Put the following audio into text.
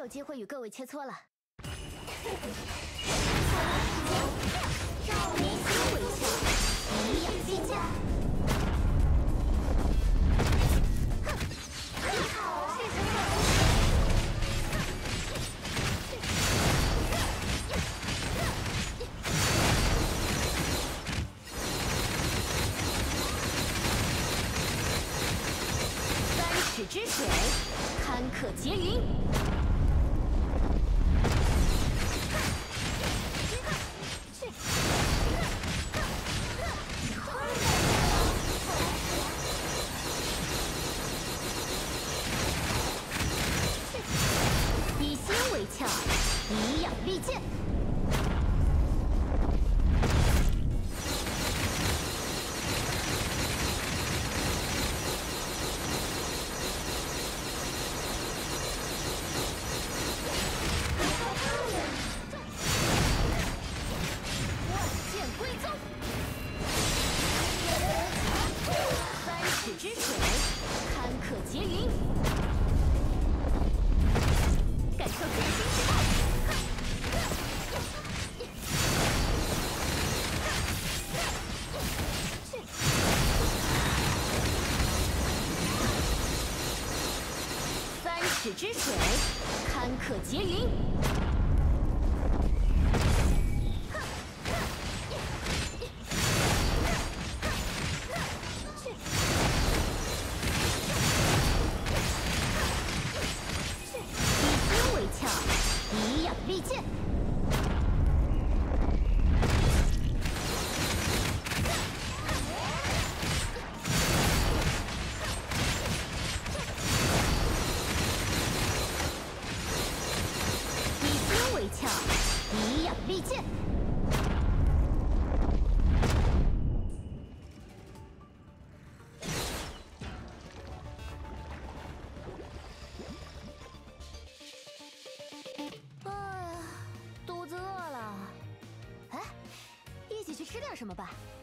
有机会与各位切磋了。迷心微笑，以养必剑。3尺之水，堪可劫云。 以心为鞘，以养利剑。万剑归宗。3尺之水，堪可劫云。 感受决心之道。3尺之水，堪可劫云。以养利剑。以心为鞘，以养利剑。肚子饿了，哎，一起去吃点什么吧。